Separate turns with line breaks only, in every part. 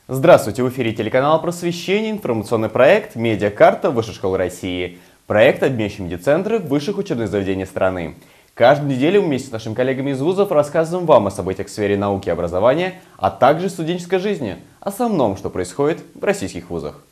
Здравствуйте, в эфире телеканал «Просвещение», информационный проект «Медиакарта Высшей школы России». Проект, объединяющий медиацентры высших учебных заведений страны. Каждую неделю вместе с нашими коллегами из вузов рассказываем вам о событиях в сфере науки и образования, а также студенческой жизни, о основном, что происходит в российских вузах.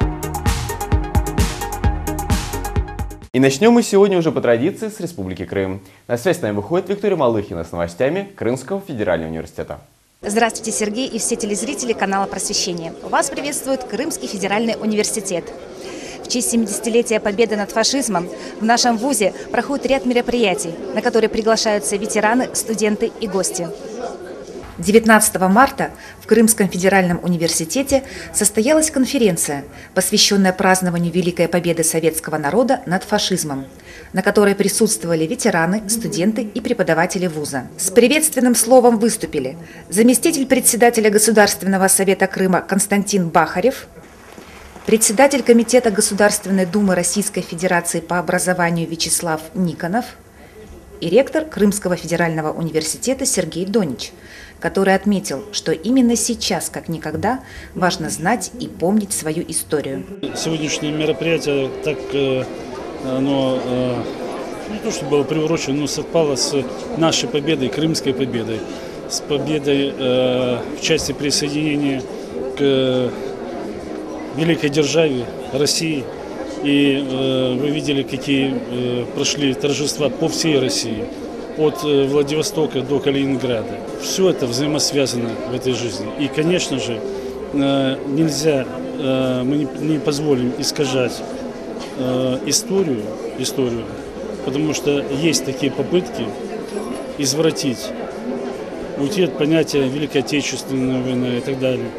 И начнем мы сегодня уже по традиции с Республики Крым. На связь с нами выходит Виктория Малыхина с новостями Крымского федерального университета.
Здравствуйте, Сергей и все телезрители канала «Просвещение». Вас приветствует Крымский федеральный университет. В честь 70-летия победы над фашизмом в нашем вузе проходит ряд мероприятий, на которые приглашаются ветераны, студенты и гости. 19 марта в Крымском федеральном университете состоялась конференция, посвященная празднованию Великой Победы советского народа над фашизмом, на которой присутствовали ветераны, студенты и преподаватели вуза. С приветственным словом выступили заместитель председателя Государственного совета Крыма Константин Бахарев, председатель Комитета Государственной Думы Российской Федерации по образованию Вячеслав Никонов и ректор Крымского федерального университета Сергей Донич, который отметил, что именно сейчас, как никогда, важно знать и помнить свою историю.
Сегодняшнее мероприятие оно не то, что было приурочено, но совпало с нашей победой, крымской победой, с победой в части присоединения к великой державе России. И вы видели, какие прошли торжества по всей России, от Владивостока до Калининграда. Все это взаимосвязано в этой жизни. И, конечно же, нельзя, мы не позволим искажать историю, потому что есть такие попытки извратить, уйти от понятия Великой Отечественной войны и так далее.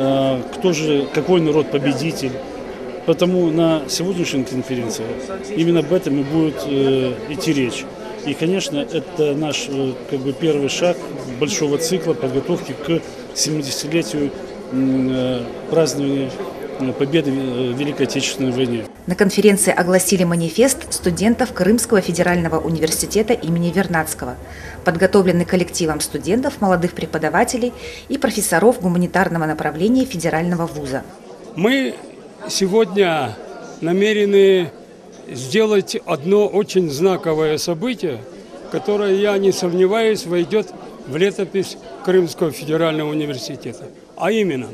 Какой народ победитель? Потому на сегодняшней конференции именно об этом и будет идти речь. И, конечно, это наш первый шаг большого цикла подготовки к 70-летию празднования победы в Великой Отечественной войне.
На конференции огласили манифест студентов Крымского федерального университета имени Вернадского, подготовленный коллективом студентов, молодых преподавателей и профессоров гуманитарного направления федерального вуза.
Мы сегодня намерены сделать одно очень знаковое событие, которое, я не сомневаюсь, войдет в летопись Крымского федерального университета. А именно,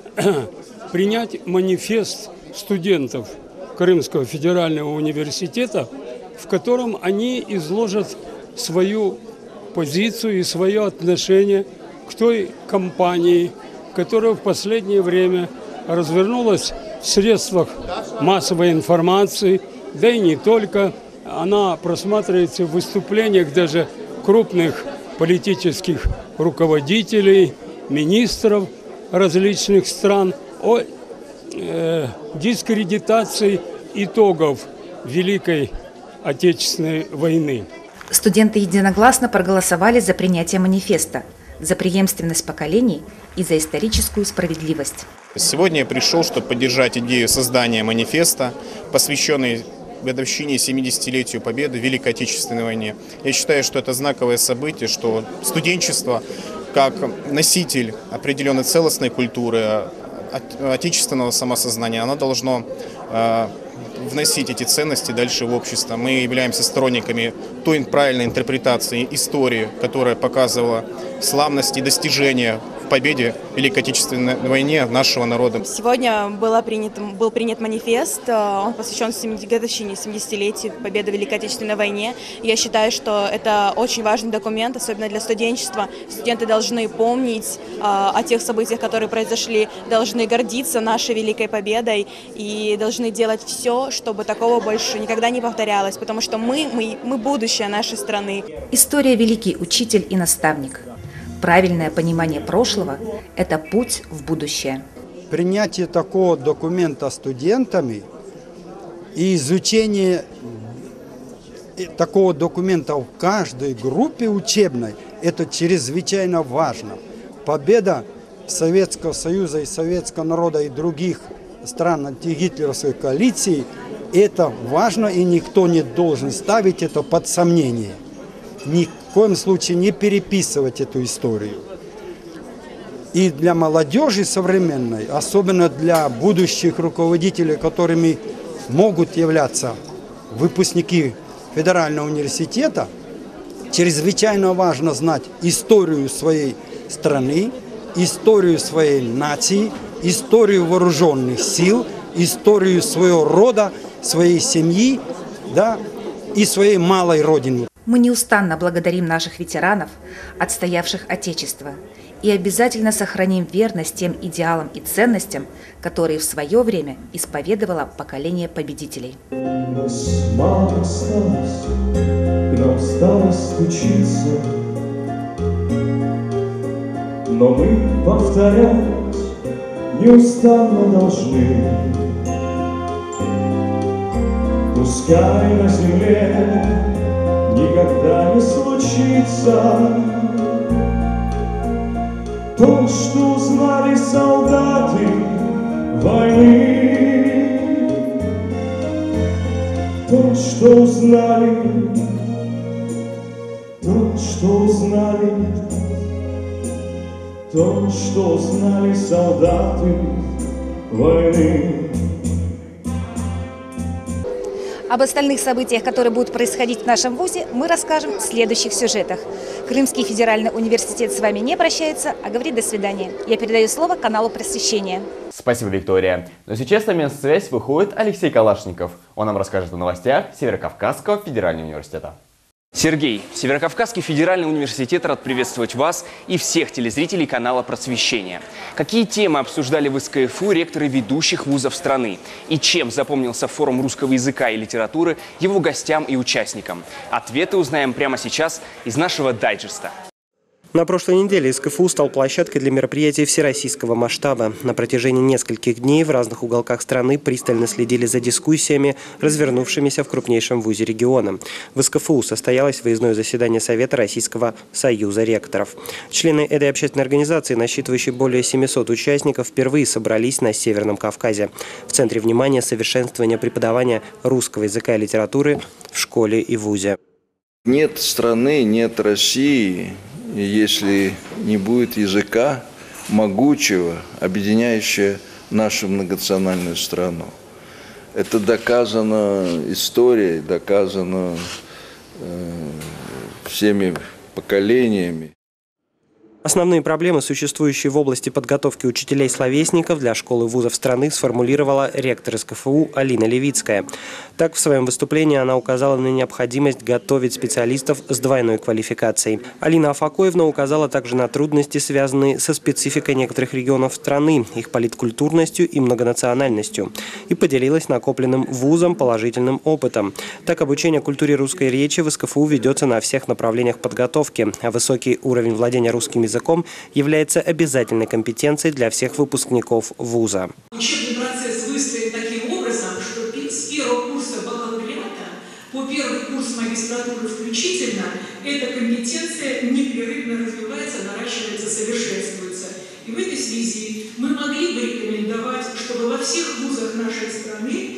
принять манифест студентов Крымского федерального университета, в котором они изложат свою позицию и свое отношение к той кампании, которая в последнее время развернулась в средствах массовой информации, да и не только. Она просматривается в выступлениях даже крупных политических руководителей, министров различных стран о дискредитации итогов Великой Отечественной войны.
Студенты единогласно проголосовали за принятие манифеста, за преемственность поколений и за историческую справедливость.
Сегодня я пришел, чтобы поддержать идею создания манифеста, посвященной годовщине 70-летию победы в Великой Отечественной войне. Я считаю, что это знаковое событие, что студенчество, как носитель определенной целостной культуры, отечественного самосознания, оно должно вносить эти ценности дальше в общество. Мы являемся сторонниками той правильной интерпретации истории, которая показывала славность и достижения в победе в Великой Отечественной войне нашего народа.
Сегодня был принят манифест, он посвящен годовщине 70-летию победы в Великой Отечественной войне. Я считаю, что это очень важный документ, особенно для студенчества. Студенты должны помнить о тех событиях, которые произошли, должны гордиться нашей великой победой и должны делать все, чтобы такого больше никогда не повторялось, потому что мы будущее нашей страны.
История – великий учитель и наставник. Правильное понимание прошлого – это путь в будущее.
Принятие такого документа студентами и изучение такого документа в каждой группе учебной – это чрезвычайно важно. Победа Советского Союза и советского народа и других стран антигитлеровской коалиции – это важно, и никто не должен ставить это под сомнение. Ни в коем случае не переписывать эту историю. и для молодежи современной, особенно для будущих руководителей, которыми могут являться выпускники федерального университета, чрезвычайно важно знать историю своей страны, историю своей нации, историю вооруженных сил, историю своего рода, своей семьи, да, и своей малой родины.
Мы неустанно благодарим наших ветеранов, отстоявших Отечество, и обязательно сохраним верность тем идеалам и ценностям, которые в свое время исповедовало поколение победителей.
Нас мало осталось, к нам старость стучится, но мы, повторять, неустанно должны. Пускай на земле никогда не случится то, что узнали солдаты войны, то, что узнали, то, что узнали солдаты войны.
Об остальных событиях, которые будут происходить в нашем вузе, мы расскажем в следующих сюжетах. Крымский федеральный университет с вами не прощается, а говорит до свидания. Я передаю слово каналу «Просвещение».
Спасибо, Виктория. Но сейчас на местную связь выходит Алексей Калашников. Он нам расскажет о новостях Северокавказского федерального университета.
Сергей, Северокавказский федеральный университет рад приветствовать вас и всех телезрителей канала «Просвещение». Какие темы обсуждали в СКФУ ректоры ведущих вузов страны? И чем запомнился форум русского языка и литературы его гостям и участникам? Ответы узнаем прямо сейчас из нашего дайджеста.
На прошлой неделе СКФУ стал площадкой для мероприятий всероссийского масштаба. На протяжении нескольких дней в разных уголках страны пристально следили за дискуссиями, развернувшимися в крупнейшем вузе региона. В СКФУ состоялось выездное заседание Совета Российского союза ректоров. Члены этой общественной организации, насчитывающей более 700 участников, впервые собрались на Северном Кавказе. В центре внимания совершенствование преподавания русского языка и литературы в школе и вузе.
Нет страны, нет России, если не будет языка могучего, объединяющего нашу многонациональную страну. Это доказано историей, доказано всеми поколениями.
Основные проблемы, существующие в области подготовки учителей-словесников для школ и вузов страны, сформулировала ректор СКФУ Алина Левицкая. Так, в своем выступлении она указала на необходимость готовить специалистов с двойной квалификацией. Алина Афакоевна указала также на трудности, связанные со спецификой некоторых регионов страны, их политкультурностью и многонациональностью, и поделилась накопленным вузом положительным опытом. Так, обучение культуре русской речи в СКФУ ведется на всех направлениях подготовки, а высокий уровень владения русским языком является обязательной компетенцией для всех выпускников вуза.
Учебный процесс выстроен таким образом, что с первого курса бакалавриата по первый курс магистратуры включительно эта компетенция непрерывно развивается, наращивается, совершенствуется. И в этой связи мы могли бы рекомендовать, чтобы во всех вузах нашей страны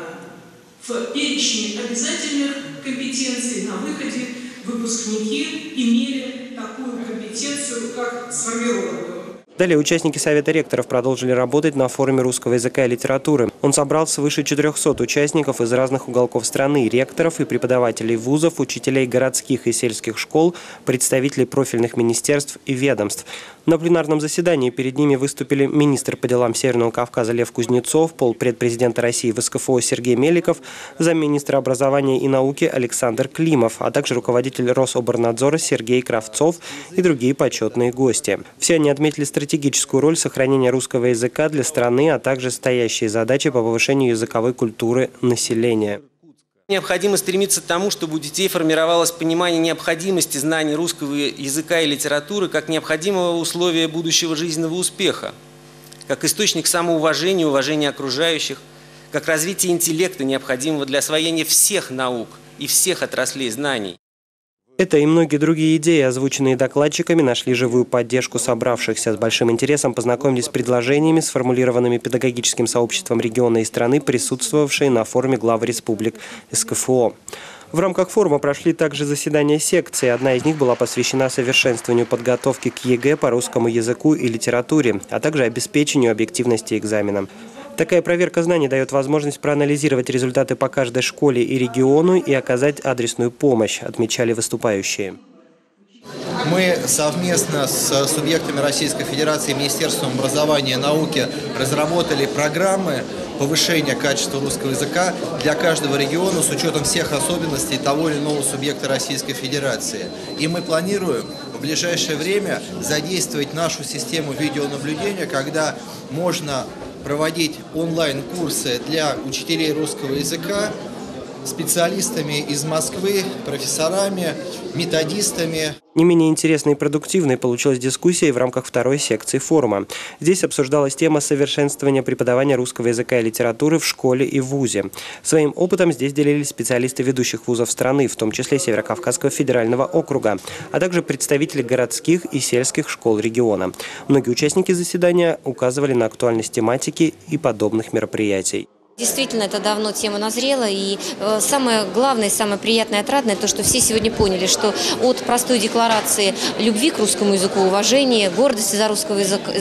в перечне обязательных компетенций на выходе выпускники имели такую компетенцию, как сформированную.
Далее участники Совета ректоров продолжили работать на форуме русского языка и литературы. Он собрал свыше 400 участников из разных уголков страны, ректоров и преподавателей вузов, учителей городских и сельских школ, представителей профильных министерств и ведомств. На пленарном заседании перед ними выступили министр по делам Северного Кавказа Лев Кузнецов, полпредпрезидента России в СКФУ Сергей Меликов, замминистра образования и науки Александр Климов, а также руководитель Рособорнадзора Сергей Кравцов и другие почетные гости. Все они отметили стратегическую роль сохранения русского языка для страны, а также стоящие задачи по повышению языковой культуры населения.
Необходимо стремиться к тому, чтобы у детей формировалось понимание необходимости знаний русского языка и литературы как необходимого условия будущего жизненного успеха, как источник самоуважения, уважения окружающих, как развитие интеллекта, необходимого для освоения всех наук и всех отраслей знаний.
Это и многие другие идеи, озвученные докладчиками, нашли живую поддержку собравшихся. С большим интересом познакомились с предложениями, сформулированными педагогическим сообществом региона и страны, присутствовавшие на форуме глав республик СКФО. В рамках форума прошли также заседания секции. Одна из них была посвящена совершенствованию подготовки к ЕГЭ по русскому языку и литературе, а также обеспечению объективности экзамена. Такая проверка знаний дает возможность проанализировать результаты по каждой школе и региону и оказать адресную помощь, отмечали выступающие.
Мы совместно с субъектами Российской Федерации и Министерством образования и науки разработали программы повышения качества русского языка для каждого региона с учетом всех особенностей того или иного субъекта Российской Федерации. И мы планируем в ближайшее время задействовать нашу систему видеонаблюдения, когда можно проводить онлайн-курсы для учителей русского языка специалистами из Москвы, профессорами, методистами.
Не менее интересной и продуктивной получилась дискуссия и в рамках второй секции форума. Здесь обсуждалась тема совершенствования преподавания русского языка и литературы в школе и в вузе. Своим опытом здесь делились специалисты ведущих вузов страны, в том числе Северокавказского федерального округа, а также представители городских и сельских школ региона. Многие участники заседания указывали на актуальность тематики и подобных мероприятий.
Действительно, это давно тема назрела, и самое главное, самое приятное и отрадное, то, что все сегодня поняли, что от простой декларации любви к русскому языку, уважения, гордости за русский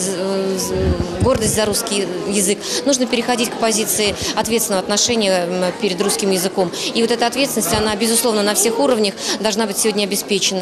язык, нужно переходить к позиции ответственного отношения перед русским языком. И вот эта ответственность, она, безусловно, на всех уровнях должна быть сегодня обеспечена.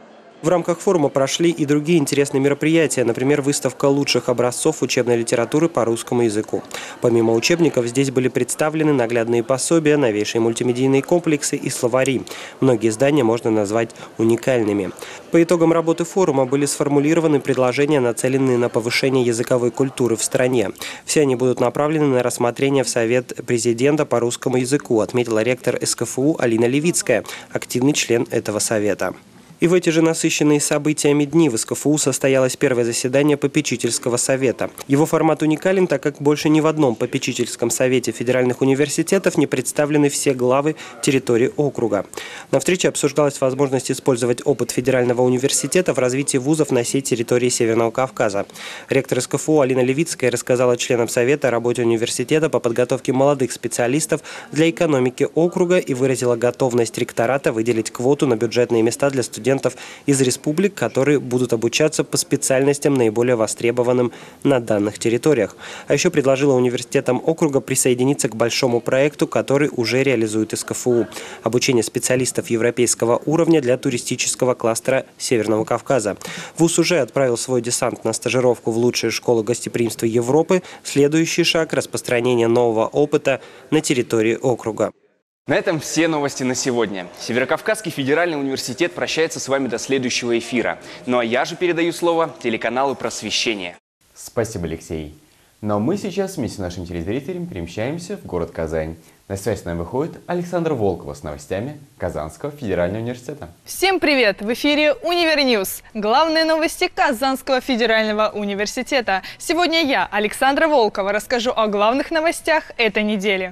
В рамках форума прошли и другие интересные мероприятия, например, выставка лучших образцов учебной литературы по русскому языку. Помимо учебников, здесь были представлены наглядные пособия, новейшие мультимедийные комплексы и словари. Многие издания можно назвать уникальными. По итогам работы форума были сформулированы предложения, нацеленные на повышение языковой культуры в стране. Все они будут направлены на рассмотрение в Совет президента по русскому языку, отметила ректор СКФУ Алина Левицкая, активный член этого совета. И в эти же насыщенные событиями дни в СКФУ состоялось первое заседание попечительского совета. Его формат уникален, так как больше ни в одном попечительском совете федеральных университетов не представлены все главы территории округа. На встрече обсуждалась возможность использовать опыт федерального университета в развитии вузов на всей территории Северного Кавказа. Ректор СКФУ Алина Левицкая рассказала членам совета о работе университета по подготовке молодых специалистов для экономики округа и выразила готовность ректората выделить квоту на бюджетные места для студентов из республик, которые будут обучаться по специальностям, наиболее востребованным на данных территориях. А еще предложила университетам округа присоединиться к большому проекту, который уже реализует СКФУ – обучение специалистов европейского уровня для туристического кластера Северного Кавказа. ВУЗ уже отправил свой десант на стажировку в лучшие школы гостеприимства Европы. Следующий шаг – распространение нового опыта на территории округа.
На этом все новости на сегодня. Северокавказский федеральный университет прощается с вами до следующего эфира. Ну а я же передаю слово телеканалу «Просвещение».
Спасибо, Алексей. Но мы сейчас вместе с нашими телезрителями перемещаемся в город Казань. На связь с нами выходит Александра Волкова с новостями Казанского федерального университета.
Всем привет! В эфире Универньюз. Главные новости Казанского федерального университета. Сегодня я, Александра Волкова, расскажу о главных новостях этой недели.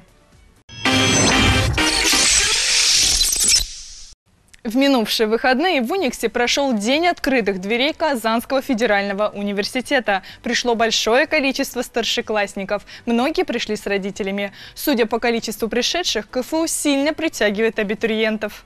В минувшие выходные в Униксе прошел День открытых дверей Казанского федерального университета. Пришло большое количество старшеклассников. Многие пришли с родителями. Судя по количеству пришедших, КФУ сильно притягивает абитуриентов.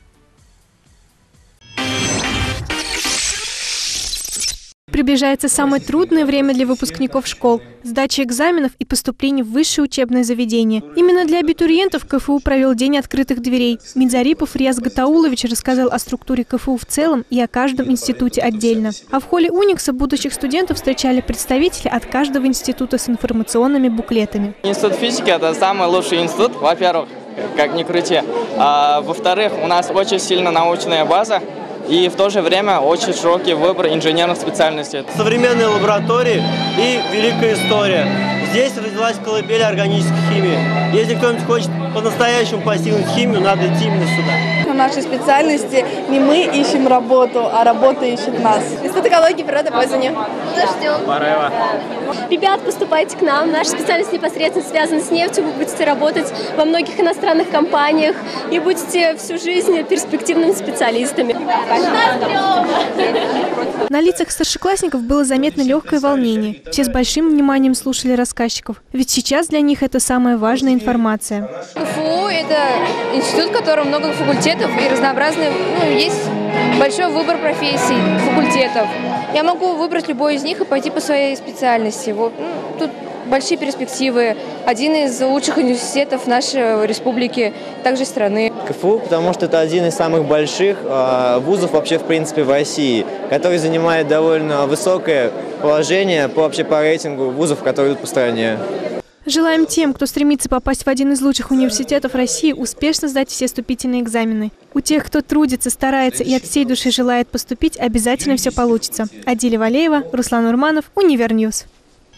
Приближается самое трудное время для выпускников школ – сдача экзаменов и поступление в высшее учебное заведение. Именно для абитуриентов КФУ провел День открытых дверей. Минзарипов Рияз Гатаулович рассказал о структуре КФУ в целом и о каждом институте отдельно. А в холле Уникса будущих студентов встречали представители от каждого института с информационными буклетами.
Институт физики – это самый лучший институт, во-первых, как ни крути. А во-вторых, у нас очень сильная научная база. И в то же время очень широкий выбор инженерных специальностей.
Современные лаборатории и великая история. Здесь родилась колыбель органической химии. Если кто-нибудь хочет по-настоящему постигнуть химию, надо идти именно сюда.
На нашей специальности не мы ищем работу, а работа ищет нас. Институт экологии и природопользования.
Ждем. Пора.
Ребят, поступайте к нам. Наша специальность непосредственно связана с нефтью. Вы будете работать во многих иностранных компаниях и будете всю жизнь перспективными специалистами.
На лицах старшеклассников было заметно легкое волнение. Все с большим вниманием слушали рассказчиков. Ведь сейчас для них это самая важная информация.
КФУ – это институт, в котором много факультетов и разнообразные, есть большой выбор профессий, факультетов. Я могу выбрать любой из них и пойти по своей специальности. Тут большие перспективы. Один из лучших университетов нашей республики, также страны.
КФУ, потому что это один из самых больших вузов вообще в принципе в России, который занимает довольно высокое положение по рейтингу вузов, которые идут по стране.
Желаем тем, кто стремится попасть в один из лучших университетов России, успешно сдать все вступительные экзамены. У тех, кто трудится, старается и от всей души желает поступить, обязательно все получится. Адиля Валеева, Руслан Урманов, Универньюз.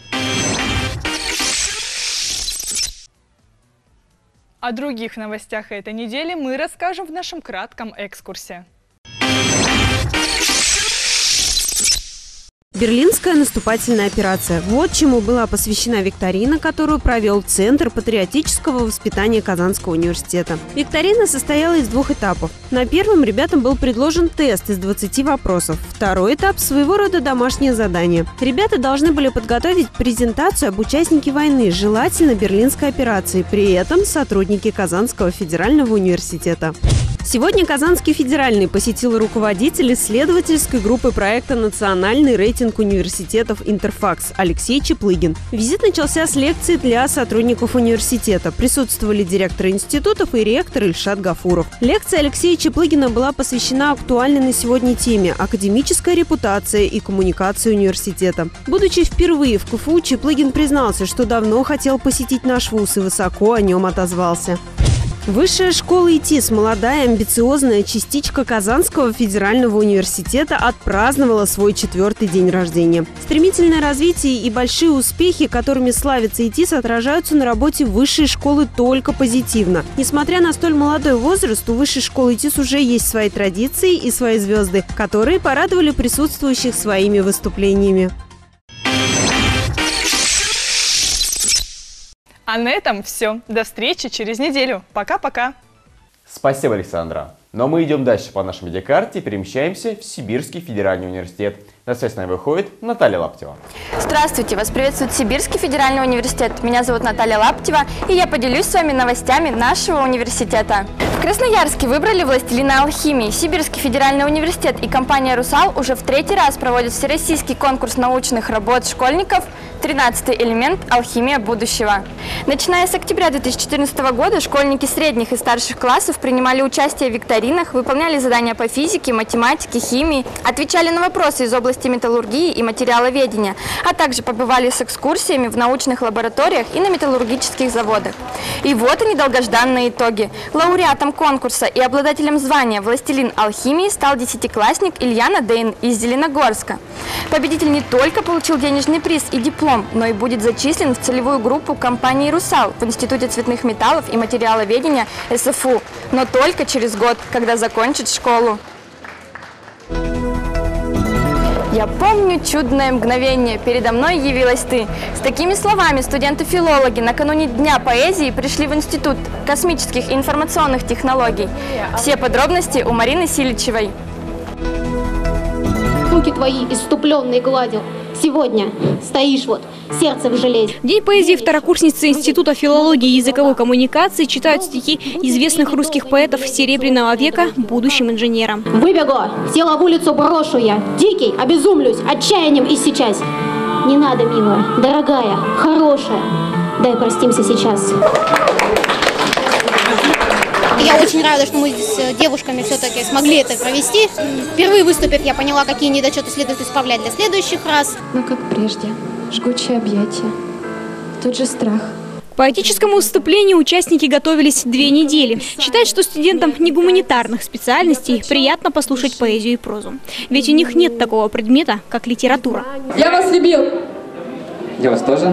О других новостях этой недели мы расскажем в нашем кратком экскурсе.
Берлинская наступательная операция. Вот чему была посвящена викторина, которую провел Центр патриотического воспитания Казанского университета. Викторина состояла из 2 этапов. На первом ребятам был предложен тест из 20 вопросов. Второй этап – своего рода домашнее задание. Ребята должны были подготовить презентацию об участнике войны, желательно Берлинской операции, при этом сотрудники Казанского федерального университета. Сегодня Казанский федеральный посетил руководитель исследовательской группы проекта «Национальный рейтинг университетов Интерфакс» Алексей Чаплыгин. Визит начался с лекции для сотрудников университета. Присутствовали директоры институтов и ректор Ильшат Гафуров. Лекция Алексея Чаплыгина была посвящена актуальной на сегодня теме – академическая репутация и коммуникация университета. Будучи впервые в КФУ, Чаплыгин признался, что давно хотел посетить наш вуз и высоко о нем отозвался. Высшая школа ИТИС, молодая амбициозная частичка Казанского федерального университета, отпраздновала свой 4-й день рождения. Стремительное развитие и большие успехи, которыми славится ИТИС, отражаются на работе высшей школы только позитивно. Несмотря на столь молодой возраст, у высшей школы ИТИС уже есть свои традиции и свои звезды, которые порадовали присутствующих своими выступлениями.
А на этом все. До встречи через неделю. Пока-пока.
Спасибо, Александра. Но мы идем дальше по нашей медиакарте и перемещаемся в Сибирский федеральный университет. На связь с нами выходит Наталья Лаптева.
Здравствуйте! Вас приветствует Сибирский федеральный университет. Меня зовут Наталья Лаптева, и я поделюсь с вами новостями нашего университета. В Красноярске выбрали властелина алхимии. Сибирский федеральный университет и компания «Русал» уже в 3-й раз проводят всероссийский конкурс научных работ школьников «13-й элемент. Алхимия будущего». Начиная с октября 2014 года школьники средних и старших классов принимали участие в викторинах, выполняли задания по физике, математике, химии, отвечали на вопросы из области металлургии и материаловедения, а также побывали с экскурсиями в научных лабораториях и на металлургических заводах. И вот они, долгожданные итоги. Лауреатом конкурса и обладателем звания «Властелин алхимии» стал 10-классник Илья Надейн из Зеленогорска. Победитель не только получил денежный приз и диплом, но и будет зачислен в целевую группу компании «Русал» в Институте цветных металлов и материаловедения СФУ, но только через год, когда закончит школу. Я помню чудное мгновение, передо мной явилась ты. С такими словами студенты-филологи накануне Дня поэзии пришли в Институт космических и информационных технологий. Все подробности у Марины Силичевой.
Руки твои исступленные гладил. Сегодня стоишь вот, сердце в железе.
День поэзии второкурсницы Института филологии и языковой коммуникации читают стихи известных русских поэтов Серебряного века будущим инженерам.
Выбегу, села в улицу брошу я, дикий, обезумлюсь, отчаянием иссечась. Не надо, милая, дорогая, хорошая, дай простимся сейчас.
Я очень рада, что мы с девушками все-таки смогли это провести. Впервые выступив, я поняла, какие недочеты следует исправлять для следующих раз.
Но как прежде, жгучие объятия, тот же страх.
К поэтическому выступлению участники готовились 2 недели. Считают, что студентам негуманитарных специальностей приятно послушать поэзию и прозу. Ведь у них нет такого предмета, как литература.
Я вас любил.
Я вас тоже.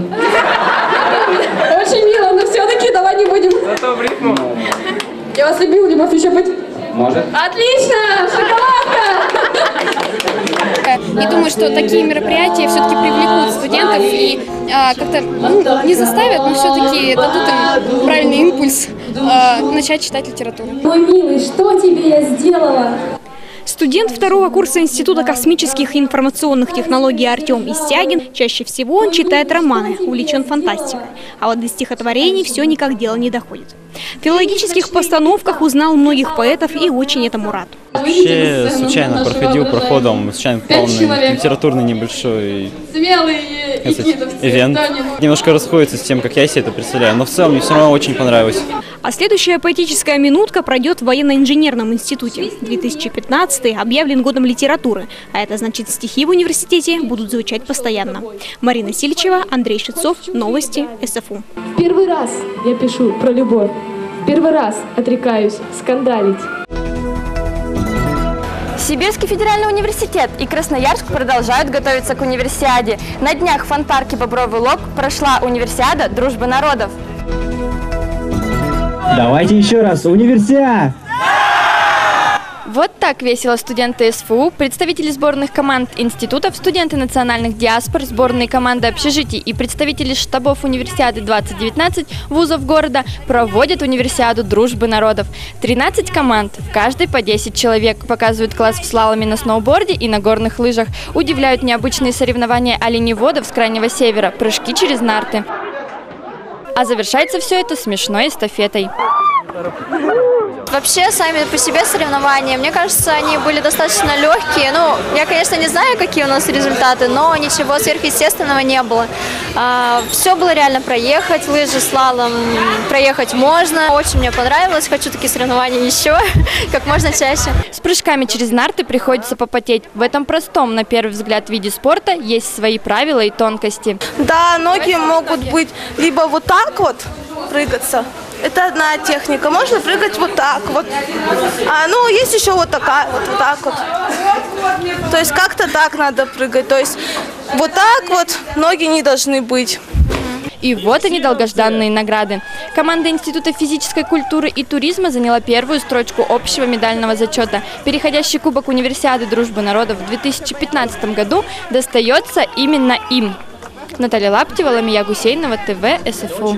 Очень мило, но все-таки давай не будем.
Зато в рифму.
Я вас любил, любовь еще быть.
Может.
Отлично! Шоколадка!
И думаю, что такие мероприятия все-таки привлекут студентов и как-то не заставят, но все-таки дадут им правильный импульс начать читать литературу.
Мой милый, что тебе я сделала?
Студент второго курса Института космических и информационных технологий Артем Истягин. Чаще всего он читает романы, увлечен фантастикой. А вот до стихотворений все никак дело не доходит. В филологических постановках узнал многих поэтов и очень этому рад.
Вообще случайно проходил проходом, случайно попал на литературный небольшой ивент. Немножко расходится с тем, как я себе это представляю, но в целом мне все равно очень понравилось.
А следующая поэтическая минутка пройдет в военно-инженерном институте. 2015 объявлен годом литературы, а это значит, стихи в университете будут звучать постоянно. Марина Сильчева, Андрей Шицов, новости СФУ.
Первый раз я пишу про любовь. Первый раз отрекаюсь скандалить.
Сибирский федеральный университет и Красноярск продолжают готовиться к универсиаде. На днях в фан-парке «Бобровый лог» прошла универсиада «Дружбы народов».
Давайте еще раз. Универсиада!
Вот так весело студенты СФУ, представители сборных команд институтов, студенты национальных диаспор, сборные команды общежитий и представители штабов универсиады 2019 вузов города проводят универсиаду «Дружбы народов». 13 команд, в каждой по 10 человек, показывают класс в слаломе на сноуборде и на горных лыжах, удивляют необычные соревнования оленеводов с Крайнего Севера, прыжки через нарты. А завершается все это смешной эстафетой.
Вообще, сами по себе соревнования, мне кажется, они были достаточно легкие. Ну, я, конечно, не знаю, какие у нас результаты, но ничего сверхъестественного не было. Все было реально проехать, лыжи, слалом проехать можно. Очень мне понравилось, хочу такие соревнования еще, как можно чаще.
С прыжками через нарты приходится попотеть. В этом простом, на первый взгляд, виде спорта есть свои правила и тонкости.
Да, ноги могут быть либо вот так вот прыгаться. Это одна техника. Можно прыгать вот так вот. Ну, есть еще вот такая, вот так вот. То есть как-то так надо прыгать. То есть вот так вот ноги не должны быть.
И вот они, долгожданные награды. Команда Института физической культуры и туризма заняла первую строчку общего медального зачета. Переходящий кубок универсиады «Дружбы народов» в 2015 году достается именно им. Наталья Лаптева, Ламия Гусейнова, ТВ СФУ.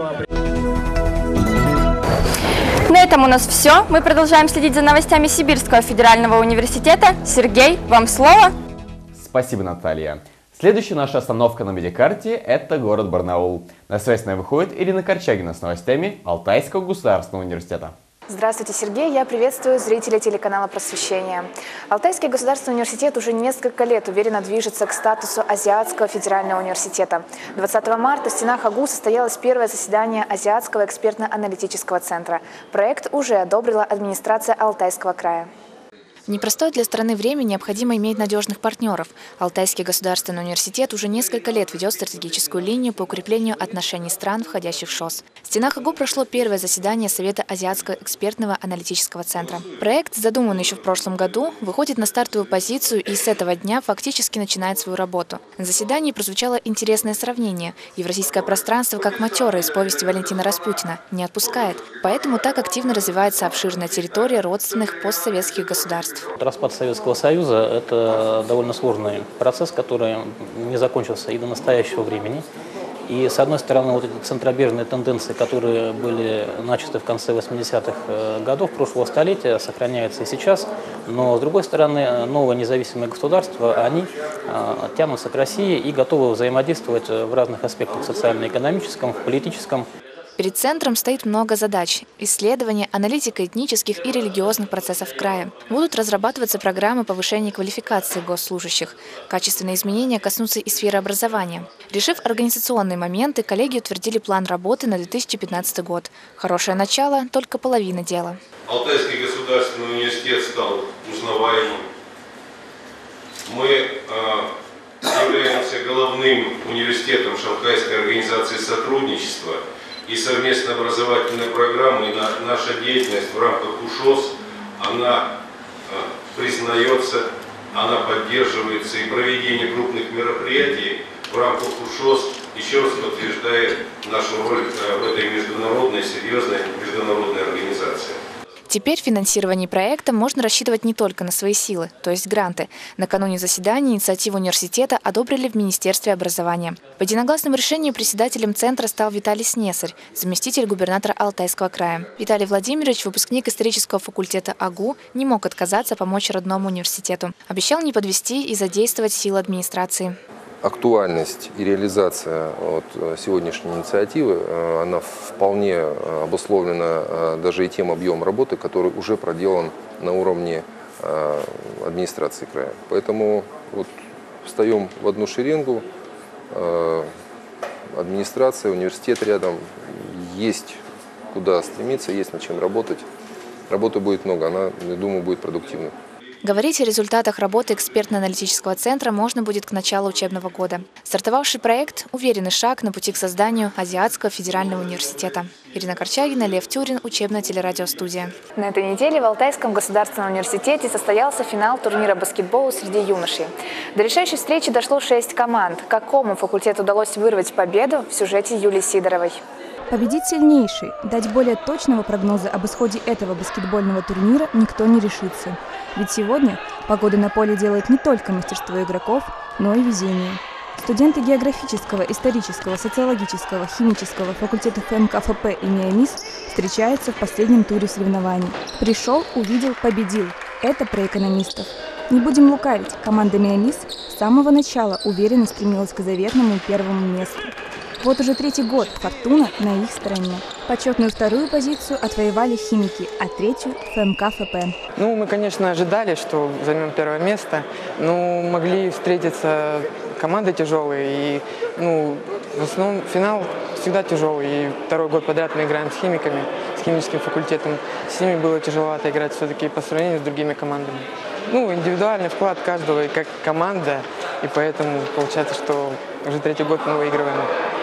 На этом у нас все. Мы продолжаем следить за новостями Сибирского федерального университета. Сергей, вам слово.
Спасибо, Наталья. Следующая наша остановка на медиакарте – это город Барнаул. На связь с нами выходит Ирина Корчагина с новостями Алтайского государственного университета.
Здравствуйте, Сергей. Я приветствую зрителей телеканала «Просвещение». Алтайский государственный университет уже несколько лет уверенно движется к статусу Азиатского федерального университета. 20 марта в стенах АГУ состоялось первое заседание Азиатского экспертно-аналитического центра. Проект уже одобрила администрация Алтайского края. В непростое для страны время необходимо иметь надежных партнеров. Алтайский государственный университет уже несколько лет ведет стратегическую линию по укреплению отношений стран, входящих в ШОС. В стенах АГУ прошло первое заседание Совета Азиатского экспертного аналитического центра. Проект, задуманный еще в прошлом году, выходит на стартовую позицию и с этого дня фактически начинает свою работу. На заседании прозвучало интересное сравнение. Евразийское пространство, как матера из повести Валентина Распутина, не отпускает. Поэтому так активно развивается обширная территория родственных постсоветских государств.
Распад Советского Союза – это довольно сложный процесс, который не закончился и до настоящего времени. И, с одной стороны, вот эти центробежные тенденции, которые были начаты в конце 80-х годов прошлого столетия, сохраняются и сейчас. Но, с другой стороны, новые независимые государства, они тянутся к России и готовы взаимодействовать в разных аспектах – социально-экономическом, политическом.
Перед центром стоит много задач – исследования, аналитика этнических и религиозных процессов края. Будут разрабатываться программы повышения квалификации госслужащих. Качественные изменения коснутся и сферы образования. Решив организационные моменты, коллеги утвердили план работы на 2015 год. Хорошее начало – только половина дела.
Алтайский государственный университет стал узнаваемым. Мы являемся головным университетом Шанхайской организации сотрудничества. И совместная образовательная программа, и наша деятельность в рамках УШОС, она признается, она поддерживается, и проведение крупных мероприятий в рамках УШОС еще раз подтверждает нашу роль в этой международной, серьезной международной организации.
Теперь в финансировании проекта можно рассчитывать не только на свои силы, то есть гранты. Накануне заседания инициативу университета одобрили в Министерстве образования. По единогласному решению председателем центра стал Виталий Снесарь, заместитель губернатора Алтайского края. Виталий Владимирович, выпускник исторического факультета АГУ, не мог отказаться помочь родному университету. Обещал не подвести и задействовать силы администрации.
Актуальность и реализация сегодняшней инициативы, она вполне обусловлена даже и тем объемом работы, который уже проделан на уровне администрации края. Поэтому встаем в одну шеренгу, администрация, университет рядом, есть куда стремиться, есть над чем работать. Работы будет много, она, я думаю, будет продуктивной.
Говорить о результатах работы экспертно-аналитического центра можно будет к началу учебного года. Стартовавший проект – уверенный шаг на пути к созданию Азиатского федерального университета. Ирина Корчагина, Лев Тюрин, учебная телерадиостудия. На этой неделе в Алтайском государственном университете состоялся финал турнира баскетбола среди юношей. До решающей встречи дошло 6 команд. Какому факультету удалось вырвать победу, в сюжете Юлии Сидоровой.
Победить сильнейший, дать более точного прогноза об исходе этого баскетбольного турнира никто не решится. Ведь сегодня погода на поле делает не только мастерство игроков, но и везение. Студенты географического, исторического, социологического, химического факультетов МКФП и МИАМИС встречаются в последнем туре соревнований. Пришел, увидел, победил. Это про экономистов. Не будем лукавить, команда МИАМИС с самого начала уверенно стремилась к заветному первому месту. Вот уже 3-й год фортуна на их стороне. Почетную 2-ю позицию отвоевали химики, а 3-ю – ФМК-ФП.
Мы, конечно, ожидали, что займем 1-е место, но могли встретиться команды тяжелые. И, в основном финал всегда тяжелый. И 2-й год подряд мы играем с химиками, с химическим факультетом. С ними было тяжеловато играть все-таки по сравнению с другими командами. Индивидуальный вклад каждого и как команда, и поэтому получается, что уже 3-й год мы выигрываем.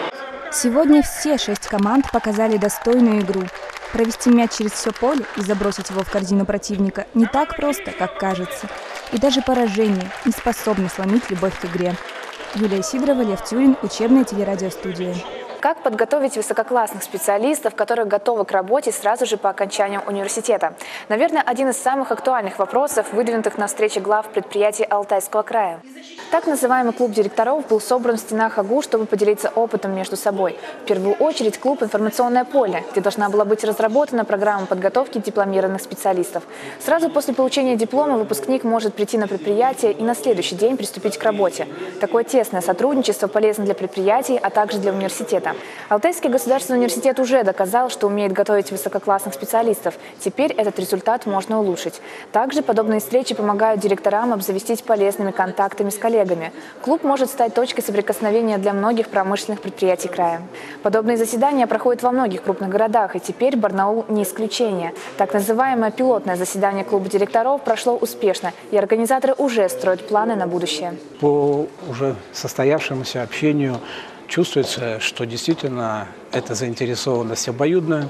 Сегодня все 6 команд показали достойную игру. Провести мяч через все поле и забросить его в корзину противника не так просто, как кажется. И даже поражение не способно сломить любовь к игре. Юлия Сидорова, Лев Тюрин, учебная телерадиостудия.
Как подготовить высококлассных специалистов, которые готовы к работе сразу же по окончанию университета? Наверное, один из самых актуальных вопросов, выдвинутых на встрече глав предприятий Алтайского края. Так называемый клуб директоров был собран в стенах АГУ, чтобы поделиться опытом между собой. В первую очередь клуб «Информационное поле», где должна была быть разработана программа подготовки дипломированных специалистов. Сразу после получения диплома выпускник может прийти на предприятие и на следующий день приступить к работе. Такое тесное сотрудничество полезно для предприятий, а также для университета. Алтайский государственный университет уже доказал, что умеет готовить высококлассных специалистов. Теперь этот результат можно улучшить. Также подобные встречи помогают директорам обзавестись полезными контактами с коллегами. Клуб может стать точкой соприкосновения для многих промышленных предприятий края. Подобные заседания проходят во многих крупных городах, и теперь Барнаул не исключение. Так называемое пилотное заседание клуба директоров прошло успешно, и организаторы уже строят планы на будущее.
По уже состоявшемуся общению чувствуется, что действительно эта заинтересованность обоюдная,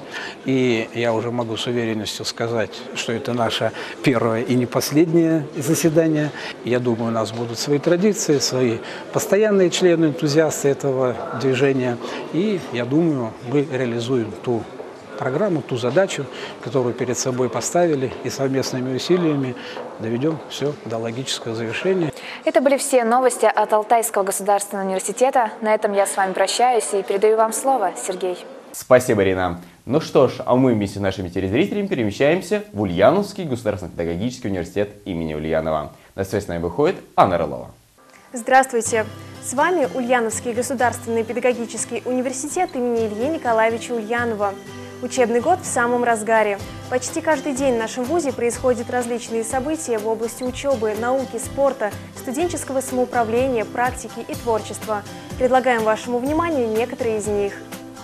и я уже могу с уверенностью сказать, что это наше первое и не последнее заседание. Я думаю, у нас будут свои традиции, свои постоянные члены, энтузиасты этого движения, и я думаю, мы реализуем ту программу, ту задачу, которую перед собой поставили, и совместными усилиями доведем все до логического завершения.
Это были все новости от Алтайского государственного университета. На этом я с вами прощаюсь и передаю вам слово, Сергей.
Спасибо, Ирина. Ну что ж, а мы вместе с нашими телезрителями перемещаемся в Ульяновский государственный педагогический университет имени Ульянова. На связь с нами выходит Анна Рылова.
Здравствуйте! С вами Ульяновский государственный педагогический университет имени Ильи Николаевича Ульянова. Учебный год в самом разгаре. Почти каждый день в нашем вузе происходят различные события в области учебы, науки, спорта, студенческого самоуправления, практики и творчества. Предлагаем вашему вниманию некоторые из них.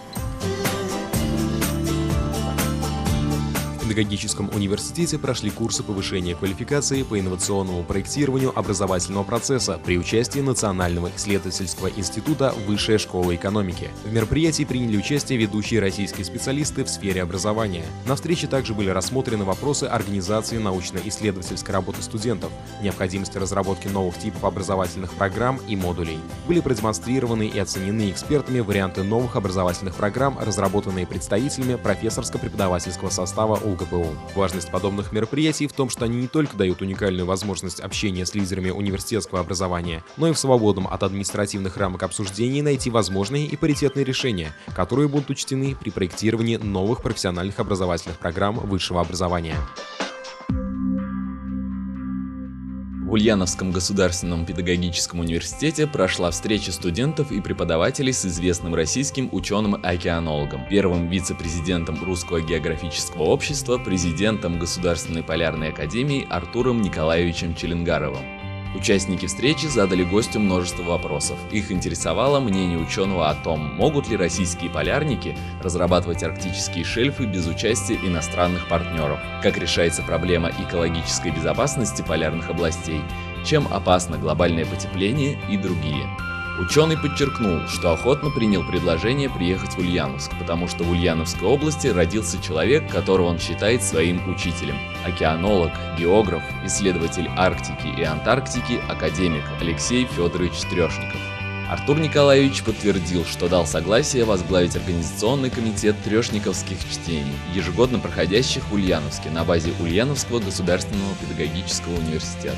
В педагогическом университете прошли курсы повышения квалификации по инновационному проектированию образовательного процесса при участии Национального исследовательского института Высшая школа экономики. В мероприятии приняли участие ведущие российские специалисты в сфере образования. На встрече также были рассмотрены вопросы организации научно-исследовательской работы студентов, необходимости разработки новых типов образовательных программ и модулей. Были продемонстрированы и оценены экспертами варианты новых образовательных программ, разработанные представителями профессорско-преподавательского состава УГ ЛГПУ. Важность подобных мероприятий в том, что они не только дают уникальную возможность общения с лидерами университетского образования, но и в свободном от административных рамок обсуждений найти возможные и паритетные решения, которые будут учтены при проектировании новых профессиональных образовательных программ высшего образования.
В Ульяновском государственном педагогическом университете прошла встреча студентов и преподавателей с известным российским ученым-океанологом, первым вице-президентом Русского географического общества, президентом Государственной полярной академии Артуром Николаевичем Челенгаровым. Участники встречи задали гостю множество вопросов. Их интересовало мнение ученого о том, могут ли российские полярники разрабатывать арктические шельфы без участия иностранных партнеров, как решается проблема экологической безопасности полярных областей, чем опасно глобальное потепление и другие. Ученый подчеркнул, что охотно принял предложение приехать в Ульяновск, потому что в Ульяновской области родился человек, которого он считает своим учителем. Океанолог, географ, исследователь Арктики и Антарктики, академик Алексей Федорович Трешников. Артур Николаевич подтвердил, что дал согласие возглавить организационный комитет трешниковских чтений, ежегодно проходящих в Ульяновске на базе Ульяновского государственного педагогического университета.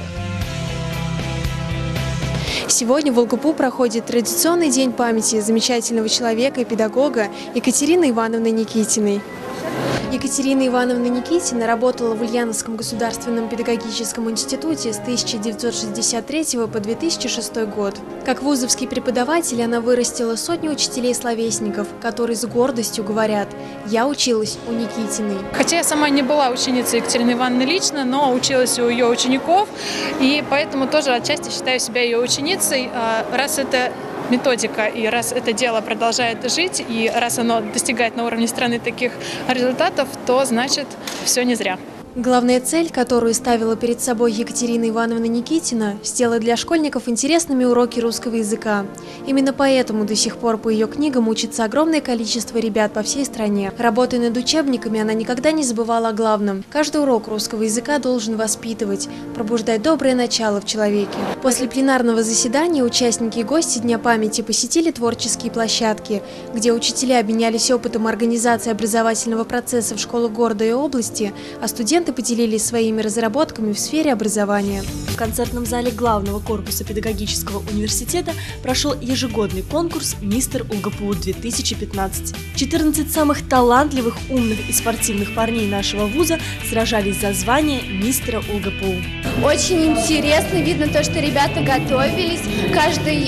Сегодня в ЛГПУ проходит традиционный день памяти замечательного человека и педагога Екатерины Ивановны Никитиной. Екатерина Ивановна Никитина работала в Ульяновском государственном педагогическом институте с 1963 по 2006 год. Как вузовский преподаватель она вырастила сотни учителей-словесников, которые с гордостью говорят: «Я училась у Никитиной».
Хотя я сама не была ученицей Екатерины Ивановны лично, но училась у ее учеников, и поэтому тоже отчасти считаю себя ее ученицей, раз это методика, и раз это дело продолжает жить, и раз оно достигает на уровне страны таких результатов, то значит все не зря.
Главная цель, которую ставила перед собой Екатерина Ивановна Никитина, сделать для школьников интересными уроки русского языка. Именно поэтому до сих пор по ее книгам учится огромное количество ребят по всей стране. Работая над учебниками, она никогда не забывала о главном. Каждый урок русского языка должен воспитывать, пробуждать доброе начало в человеке. После пленарного заседания участники и гости Дня памяти посетили творческие площадки, где учителя обменялись опытом организации образовательного процесса в школах города и области, а студенты поделились своими разработками в сфере образования.
В концертном зале главного корпуса педагогического университета прошел ежегодный конкурс «Мистер УлГПУ-2015». 14 самых талантливых, умных и спортивных парней нашего вуза сражались за звание мистера УлГПУ.
Очень интересно, видно то, что ребята готовились, каждый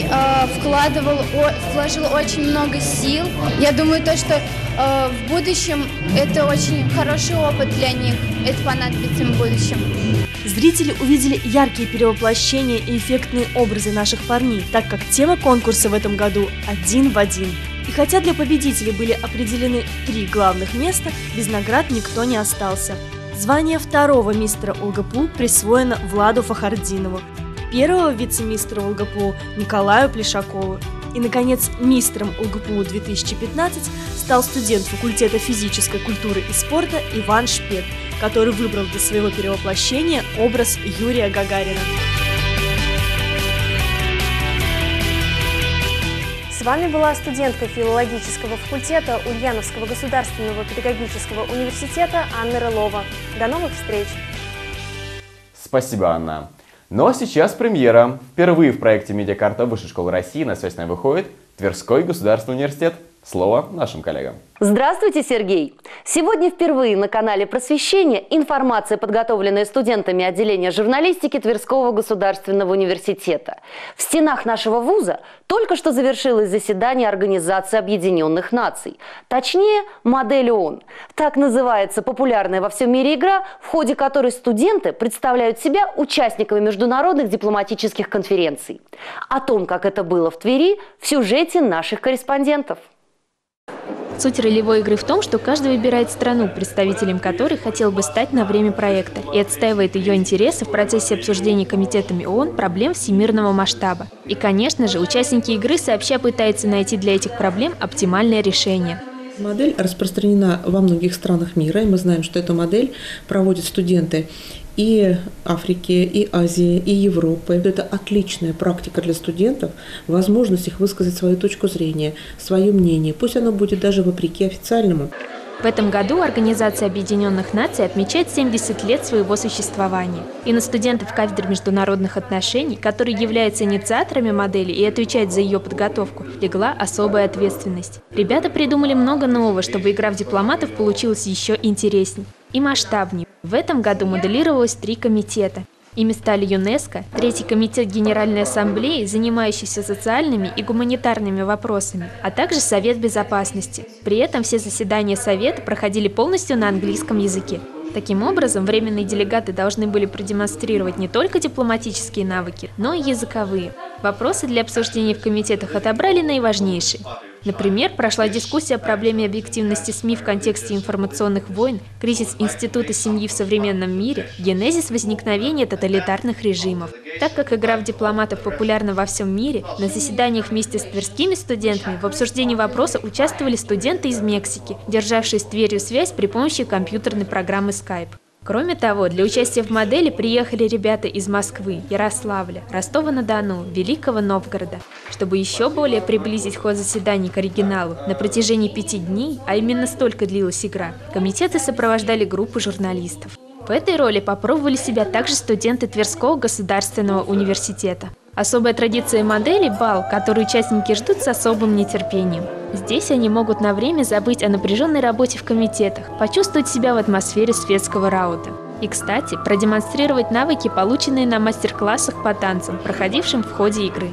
вложил очень много сил. Я думаю, то, что в будущем это очень хороший опыт для них, это понадобится им в будущем.
Зрители увидели яркие перевоплощения и эффектные образы наших парней, так как тема конкурса в этом году «Один в один». И хотя для победителей были определены 3 главных места, без наград никто не остался. Звание второго мистера УлГПУ присвоено Владу Фахардинову, первого вице-мистера УлГПУ Николаю Плешакову. И, наконец, мистером УлГПУ-2015 стал студент факультета физической культуры и спорта Иван Шпет, который выбрал для своего перевоплощения образ Юрия Гагарина.
С вами была студентка филологического факультета Ульяновского государственного педагогического университета Анна Рылова. До новых встреч!
Спасибо, Анна. Ну а сейчас премьера. Впервые в проекте «Медиакарта Высшей школы России» на связь с нами выходит Тверской государственный университет. Слово нашим коллегам.
Здравствуйте, Сергей! Сегодня впервые на канале «Просвещение» информация, подготовленная студентами отделения журналистики Тверского государственного университета. В стенах нашего вуза только что завершилось заседание Организации Объединенных Наций. Точнее, модель ООН. Так называется популярная во всем мире игра, в ходе которой студенты представляют себя участниками международных дипломатических конференций. О том, как это было в Твери, в сюжете наших корреспондентов.
Суть ролевой игры в том, что каждый выбирает страну, представителем которой хотел бы стать на время проекта, и отстаивает ее интересы в процессе обсуждения комитетами ООН проблем всемирного масштаба. И, конечно же, участники игры сообща пытаются найти для этих проблем оптимальное решение.
Модель распространена во многих странах мира, и мы знаем, что эту модель проводят студенты и Африки, и Азии, и Европы. Это отличная практика для студентов, возможность их высказать свою точку зрения, свое мнение, пусть оно будет даже вопреки официальному.
В этом году Организация Объединенных Наций отмечает 70 лет своего существования. И на студентов кафедры международных отношений, которые являются инициаторами модели и отвечают за ее подготовку, легла особая ответственность. Ребята придумали много нового, чтобы игра в дипломатов получилась еще интересней и масштабнее. В этом году моделировалось 3 комитета. Ими стали ЮНЕСКО, 3-й комитет Генеральной Ассамблеи, занимающийся социальными и гуманитарными вопросами, а также Совет Безопасности. При этом все заседания Совета проходили полностью на английском языке. Таким образом, временные делегаты должны были продемонстрировать не только дипломатические навыки, но и языковые. Вопросы для обсуждения в комитетах отобрали наиважнейшие. Например, прошла дискуссия о проблеме объективности СМИ в контексте информационных войн, кризис института семьи в современном мире, генезис возникновения тоталитарных режимов. Так как игра в дипломатов популярна во всем мире, на заседаниях вместе с тверскими студентами в обсуждении вопроса участвовали студенты из Мексики, державшие с Тверью связь при помощи компьютерной программы Skype. Кроме того, для участия в модели приехали ребята из Москвы, Ярославля, Ростова-на-Дону, Великого Новгорода. Чтобы еще более приблизить ход заседаний к оригиналу, на протяжении 5 дней, а именно столько длилась игра, комитеты сопровождали группу журналистов. В этой роли попробовали себя также студенты Тверского государственного университета. Особая традиция модели – бал, который участники ждут с особым нетерпением. Здесь они могут на время забыть о напряженной работе в комитетах, почувствовать себя в атмосфере светского раута. И, кстати, продемонстрировать навыки, полученные на мастер-классах по танцам, проходившим в ходе игры.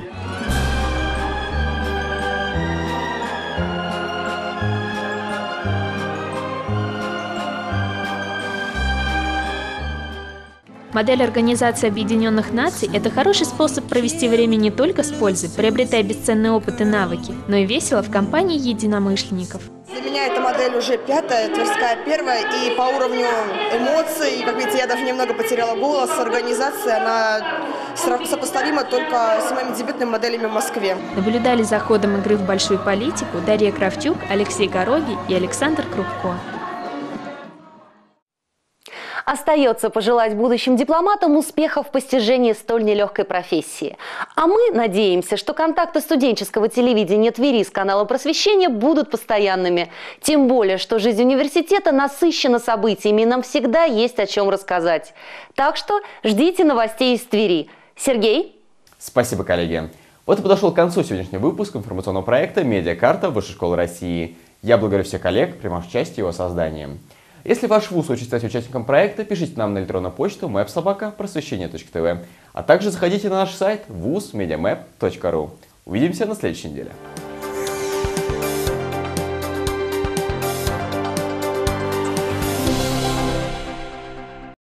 Модель Организации Объединенных Наций – это хороший способ провести время не только с пользой, приобретая бесценный опыт и навыки, но и весело в компании единомышленников.
Для меня эта модель уже 5-я, Тверская 1-я, и по уровню эмоций, как видите, я даже немного потеряла голос, организация, она сопоставима только с моими дебютными моделями в Москве.
Наблюдали за ходом игры в большую политику Дарья Кравчук, Алексей Гороги и Александр Крупко.
Остается пожелать будущим дипломатам успехов в постижении столь нелегкой профессии. А мы надеемся, что контакты студенческого телевидения Твери с каналом Просвещения будут постоянными. Тем более, что жизнь университета насыщена событиями, и нам всегда есть о чем рассказать. Так что ждите новостей из Твери. Сергей?
Спасибо, коллеги. Вот и подошел к концу сегодняшний выпуск информационного проекта «Медиакарта Высшей школы России». Я благодарю всех коллег, принимавших участие в его создании. Если ваш вуз хочет стать участником проекта, пишите нам на электронную почту mapsobaka@просвещение.тв, а также заходите на наш сайт wuzmediamap.ru. Увидимся на следующей неделе.